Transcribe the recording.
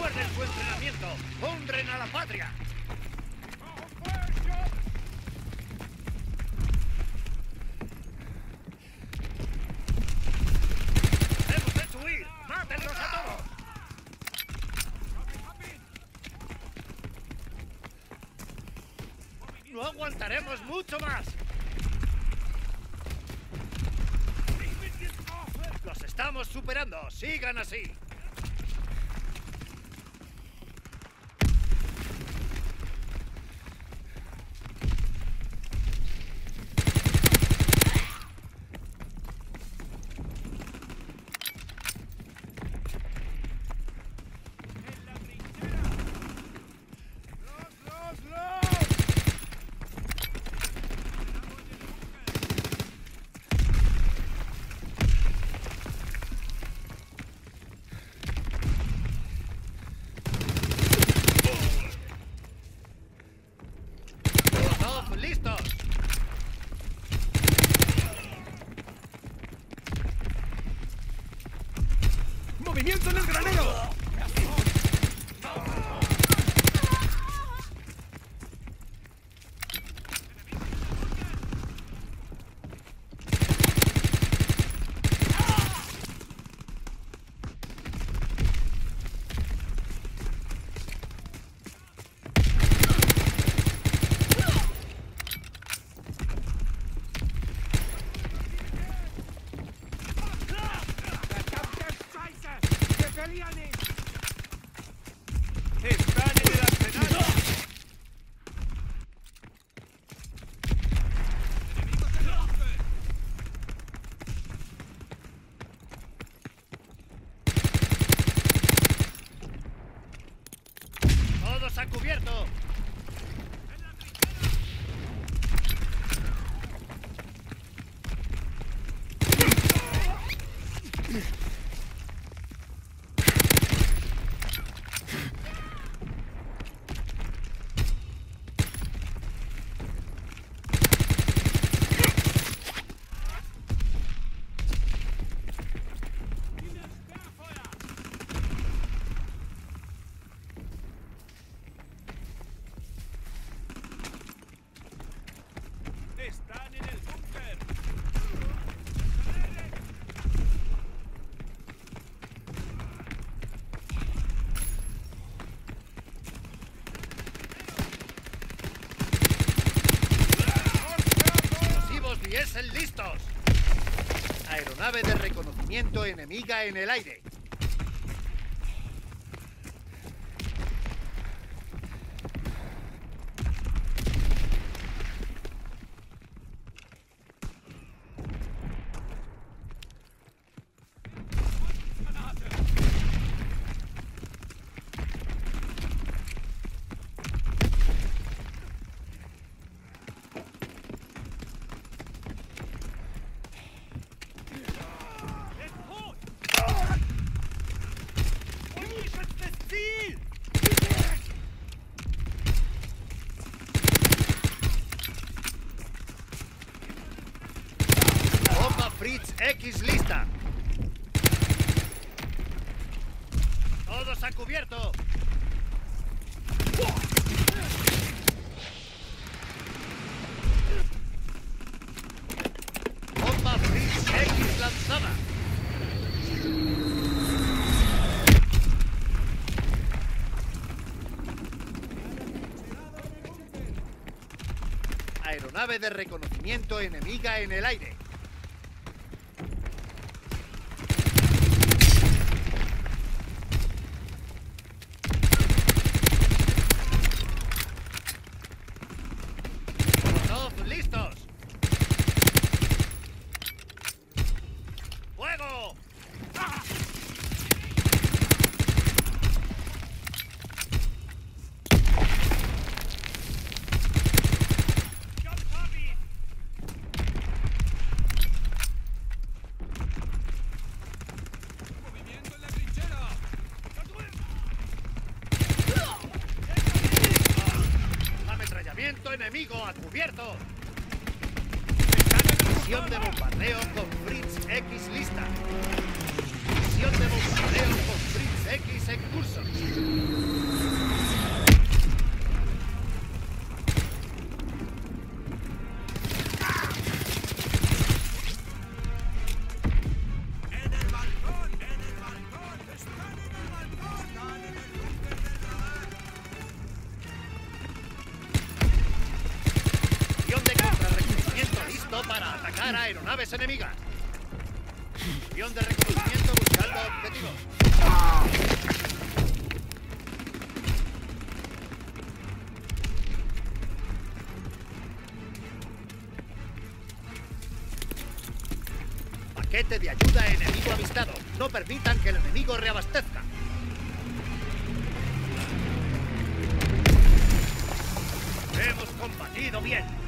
Recuerden su entrenamiento. ¡Honren a la patria! ¡Hemos hecho huir! ¡Mátenlos a todos! ¡No aguantaremos mucho más! ¡Los estamos superando! ¡Sigan así! ¡Listos! ¡Movimiento en el granero! ¡Están en el arsenal! ¡Todos a cubierto! ¡Están en el búnker! ¡Explosivos diésel listos! Aeronave de reconocimiento enemiga en el aire. Bomba Fritz X lista. Todos a cubierto. Bomba Fritz X lanzada. Aeronave de reconocimiento enemiga en el aire. ¡Todos listos! ¡Fuego! ¡Movimiento en la trinchera! Ametrallamiento enemigo a cubierto. Misión de bombardeo con Fritz X lista. Misión de bombardeo con Fritz X en curso. Detectar aeronaves enemigas. Misión de reconocimiento buscando objetivos. Paquete de ayuda enemigo avistado. No permitan que el enemigo reabastezca. Hemos combatido bien.